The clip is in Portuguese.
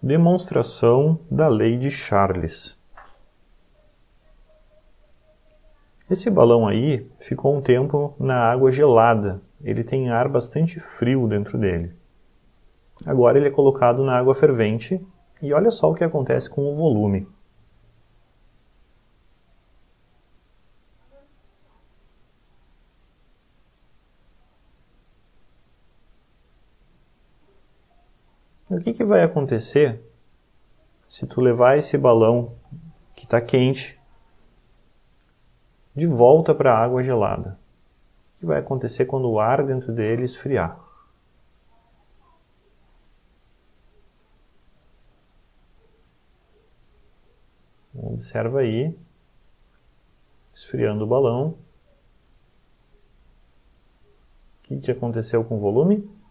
Demonstração da lei de Charles. Esse balão aí ficou um tempo na água gelada. Ele tem ar bastante frio dentro dele. Agora ele é colocado na água fervente e olha só o que acontece com o volume. O que vai acontecer se tu levar esse balão que está quente de volta para a água gelada? O que vai acontecer quando o ar dentro dele esfriar? Observa aí, esfriando o balão. O que aconteceu com o volume?